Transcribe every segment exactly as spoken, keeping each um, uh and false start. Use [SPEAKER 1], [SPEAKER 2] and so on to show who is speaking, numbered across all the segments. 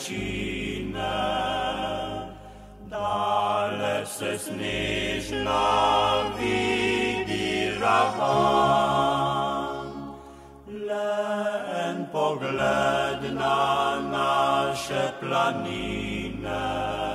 [SPEAKER 1] večine, daleč se snežna vidi ravan. Le en pogled na naše planine,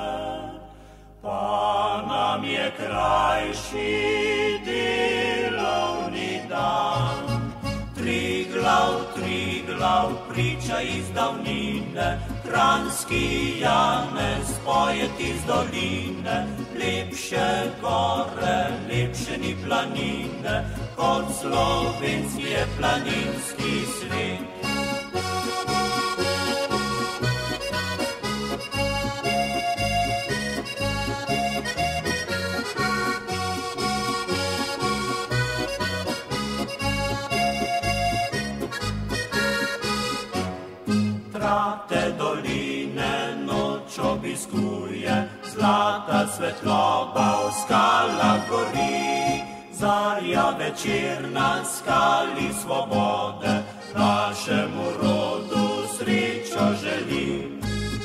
[SPEAKER 1] pa nam je krajši delovni dan. Triglav, Triglav, priča iz davnine, Kranjski Janez poje ti z doline. Lepše gore, lepše ni planine, kot slovenski je planinski svet. Te doline noč obiskuje, zlata svetloba v skalah gori. Zarja večerna skali svobode, našemu rodu srečo želim.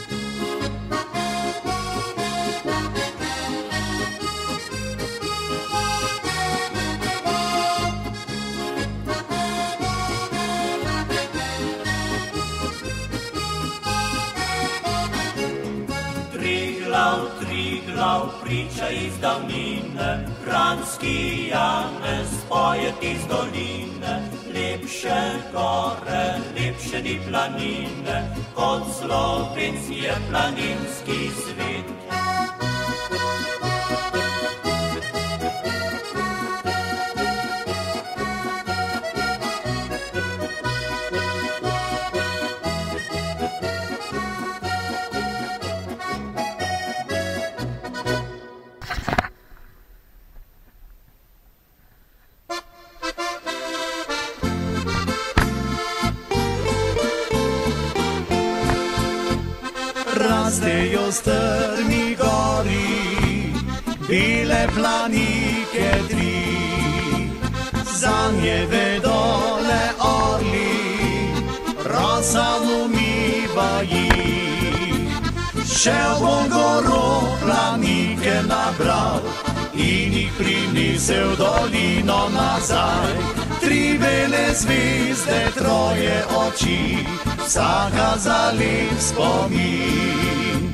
[SPEAKER 1] Triglav, priča iz davnine, Kranjski Janez poje ti z doline. Lepše gore, lepše ni planine, kot slovenski je planinski svet.
[SPEAKER 2] Rastejo strmi gori, bele planike tri, zanje vedo le orli, rosa umiva jih. Šel bom goro planike nabral in jih prinesel dolino nazaj. Tri bele zvezde, troje oči, vsaka za lep spomin.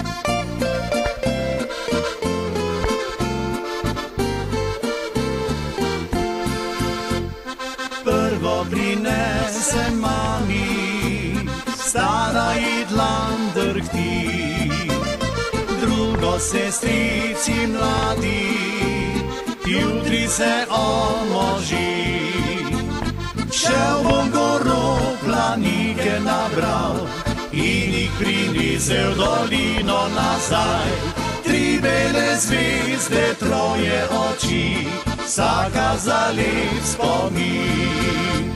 [SPEAKER 2] Prvo prinesem mami, stara jedlan drhti, drugo sestrici mladi, jutri se omoži. Šel bom goro planike nabral in jih prinesel dolino nazaj. Tri bele zvezde, troje oči, vsaka za lep spomin.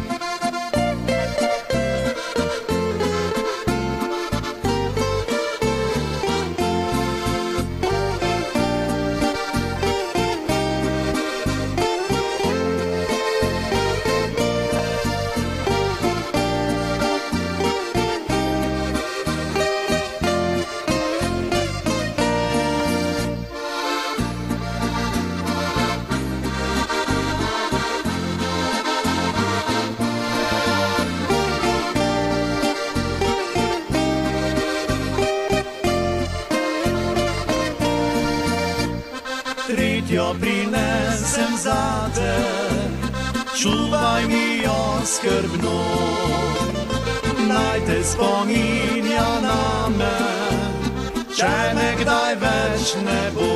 [SPEAKER 2] Tretjo prinesem zate, čuvaj mi jo skrbno. Naj te spominja name, če me kdaj več ne bo.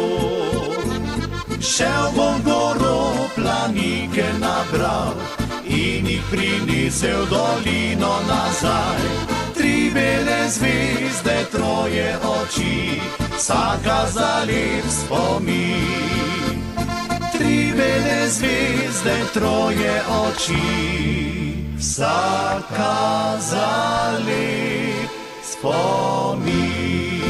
[SPEAKER 2] Šel bom goro planike nabral in jih prinesel dolino nazaj. Tri bele zvezde, troje oči, vsaka za lep spomin. Tri bele zvezde, troje oči, vsaka za lep spomin.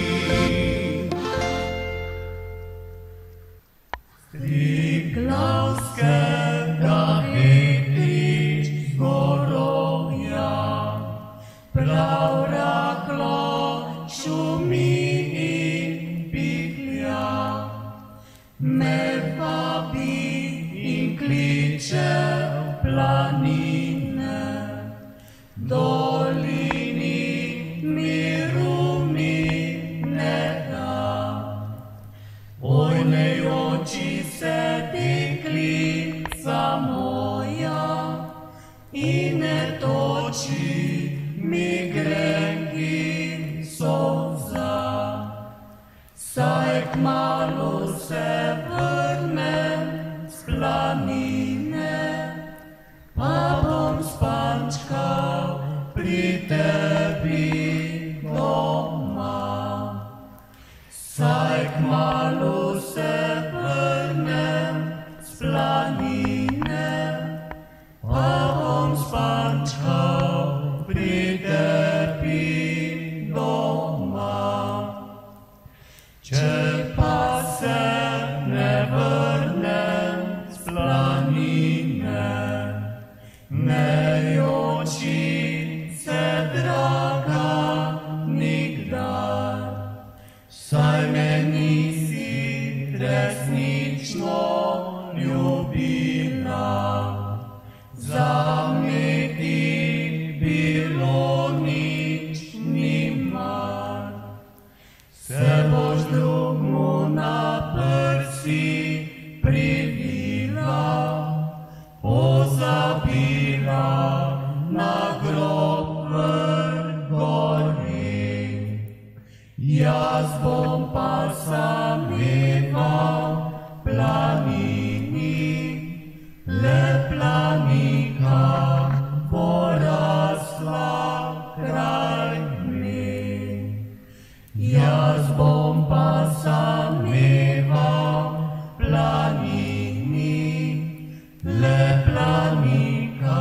[SPEAKER 2] Triglavskega hiti zgorovja, prav rahlo šumi in pihlja, me vabi in kliče v planine, dolini miru mi ne da. Oj, ne joči se deklica moja in ne toči mi grenki solza, saj kmalu se vrnem s planine, pa bom spančkal pri tebi doma. Saj kmalu se vrnem s planine, pa bom spančkal pri tebi doma. Če pa se ne vrnem s planine, ne joči se, draga, nikdar, saj me nisi resnično ljubila. Za me ti bilo nič ni mar, se boš drugmu na prsi privila, pozabila na grob v gori. Jaz bom pa sameval planini, le planika porasla kraj me. Jaz bom pa sameval planini, le planika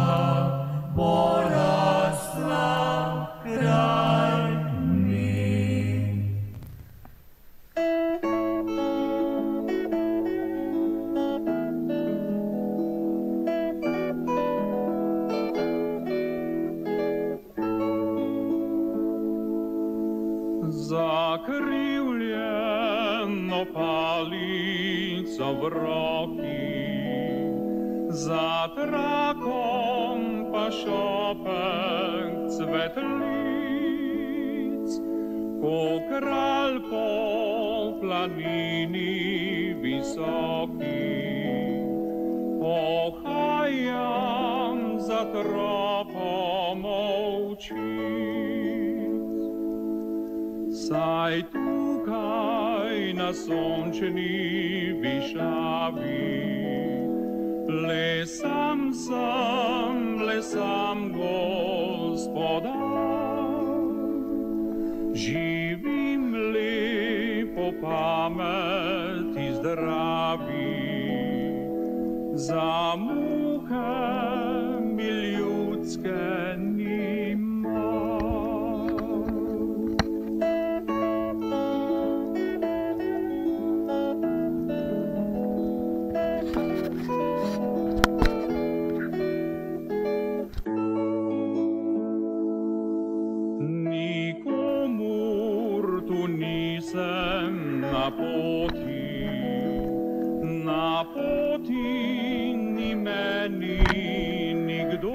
[SPEAKER 2] porasla kraj me.
[SPEAKER 3] Zakrivljeno palico v roki, za trakom pa šopek cvetlic, ko kralj po planini visoki, pohajam za tropom ovčic. Saj tukaj na sončni višavi, le sam sem, le sam gospodar. Živim lepo pameti zdravi, za muhe mi ljudske nima. Nisem na poti, na poti ni meni nikdo,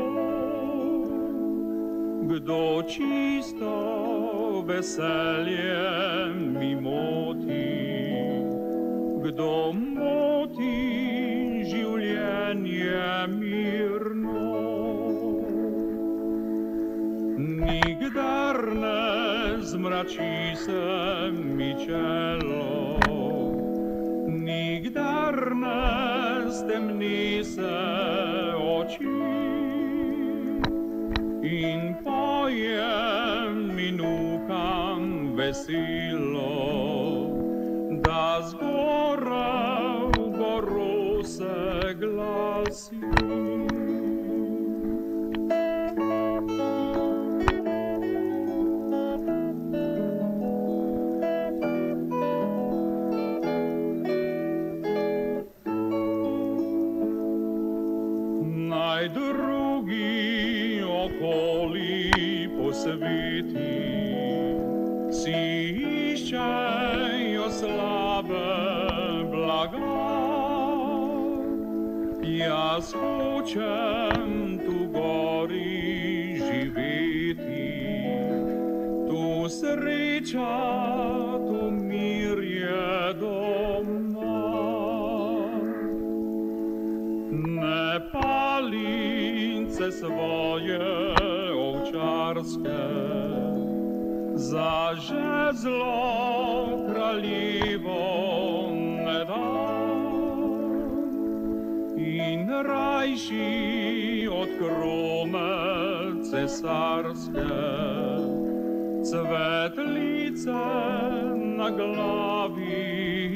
[SPEAKER 3] kdo čisto veselje mi moti, kdo moti življenje mirno. Nikdar ne zmrači se mi čelo, nikdar ne stemni se oči, in pojem in ukam veselo, da zgoraj v goru se glasi. Naj drugi okoli posveti si cei o slabă blaga, jaskocem tu gori živeti, tu sreča, tu mir je doma. Ne palince svoje ovčarske, za žezlo kraljevo ne dam, in rajši od krone cesarske cvetlice na glavi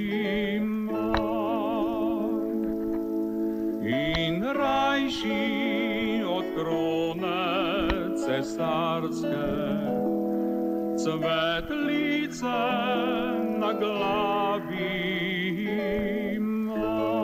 [SPEAKER 3] imam. In rajši od krone cesarske cvetlice na glavi imam.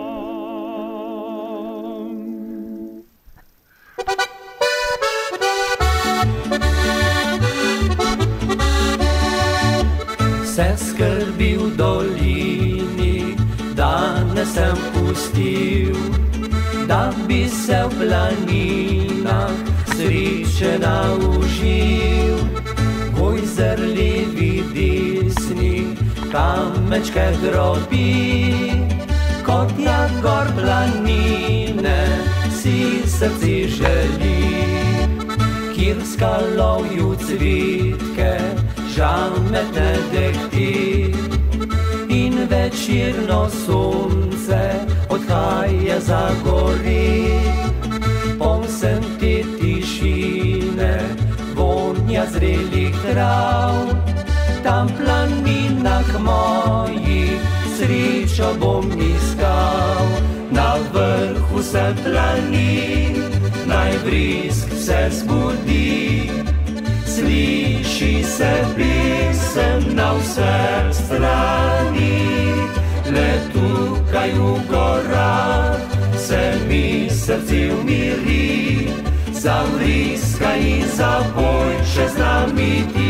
[SPEAKER 4] Vse skrbi v dolini danes sem pustil, da bi se v planinah sreče naužil. Moj zrljivi disni kamečke drobi, kot jagor planine si srce želi. Kjer v skalovju cvitke žametne dehti in večerno sonce odhaja za gori. Povsem te tišine vonja zrelih trav, tam planinah mojih srečo bom iskal. Na vrhu sem planin, naj brisk se zbudi, sliši se pesem na vseh strani. Le tukaj v gorah se mi srce umiri, zavriskaj in zapoj še z nami ti.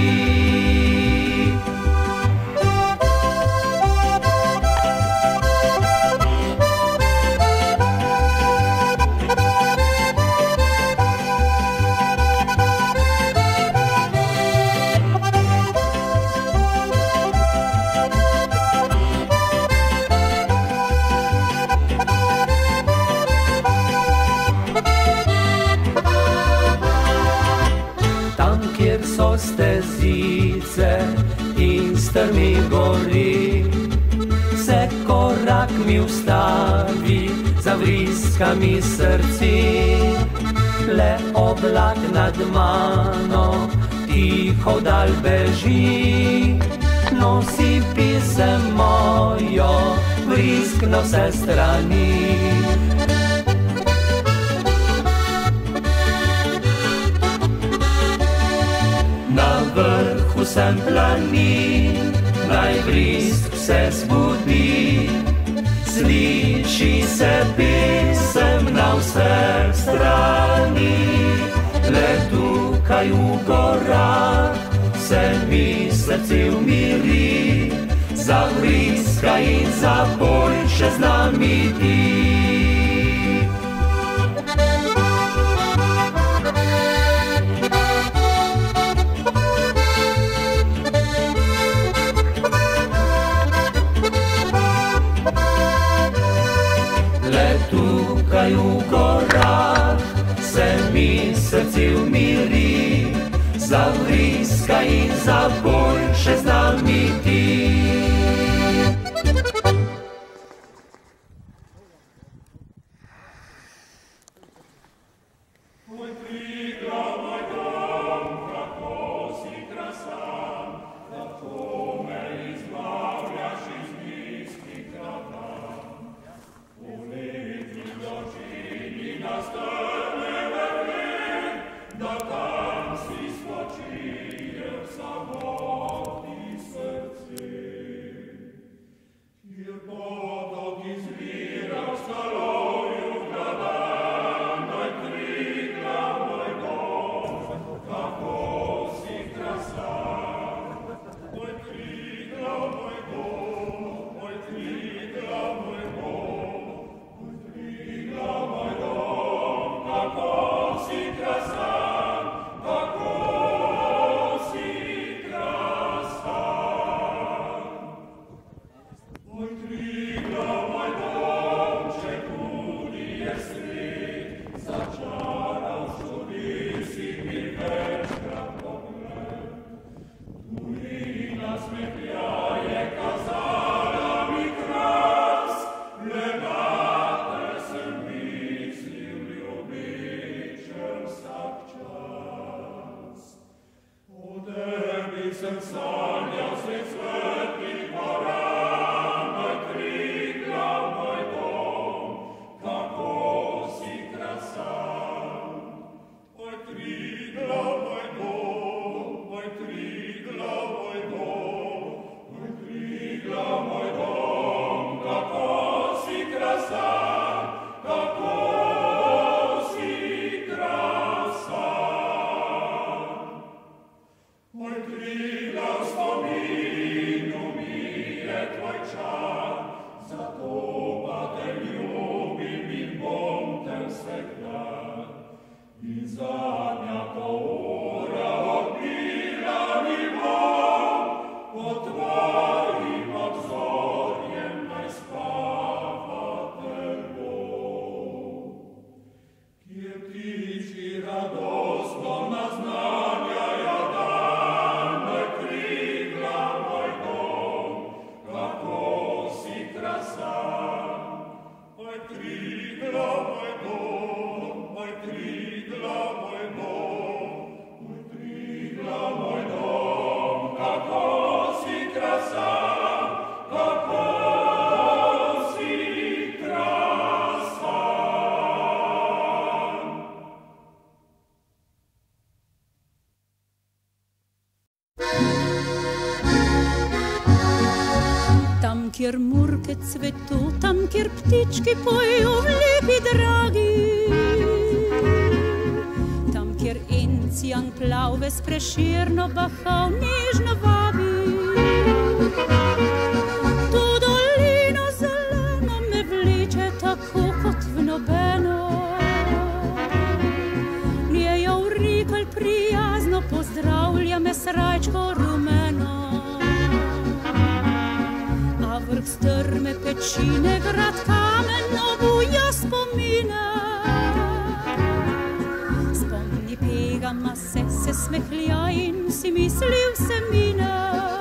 [SPEAKER 4] Stezice in strmi gori, se korak mi ustavi, zavriska mi srci. Le oblak nad mano tiho dal beži, nosi pisem mojo, vriskno se strani. Vrhu sem planin, naj brisk se zbudi, sliši se pesem na vseh strani. Le tukaj v gorah se mi srce umiri, zavriskaj in zapoj še z nami ti. Tukaj v gorah se mi srce umiri, zavriskaj in zapoj še z nami ti.
[SPEAKER 2] Da tam si spočijem samo.
[SPEAKER 5] Kjer murke cvetu, tam, kjer ptički pojejo lepi dragi, tam, kjer encijan plavve s Prešerno bahal nežno vabi. To dolino zeleno me vleče tako kot v nobeno, njejo vrikelj prijazno pozdravlja me srajčko rumeno. Vrh strme pečine, grad kamen obuja spomine. Spomni pegama se, se smehlja in si mislil se mine.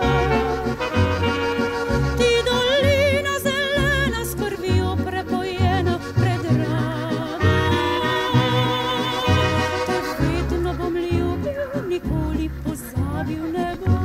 [SPEAKER 5] Ti dolina zelena s krvjo prepojena, predraga. Te vedno bom ljubil, nikoli pozabil ne bo.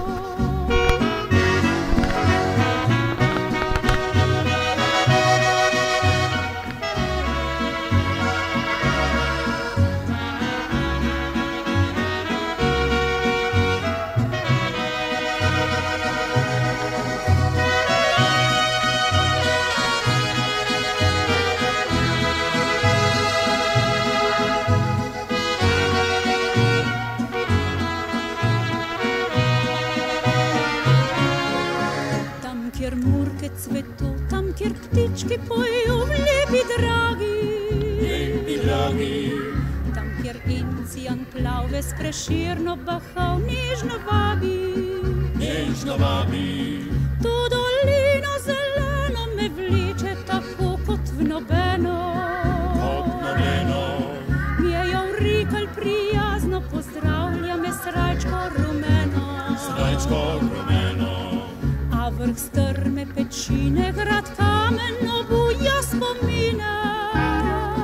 [SPEAKER 5] Kjer murke cvetu, tam, kjer ptički pojejo lepi dragi,
[SPEAKER 1] lepi dragi,
[SPEAKER 5] tam, kjer encijan plavve s Prešerno bahal nežno vabi,
[SPEAKER 1] nežno vabi.
[SPEAKER 5] To dolino zeleno me vleče tako kot v nobeno,
[SPEAKER 1] kot nobeno.
[SPEAKER 5] Njejo vrikelj prijazno pozdravlja me srajčko rumeno,
[SPEAKER 1] srajčko rumeno.
[SPEAKER 5] A vrh strme pečine, grad kamen obuja spomine.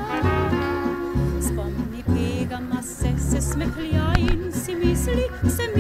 [SPEAKER 5] Spomni pegama se, se smehlja in si misli, se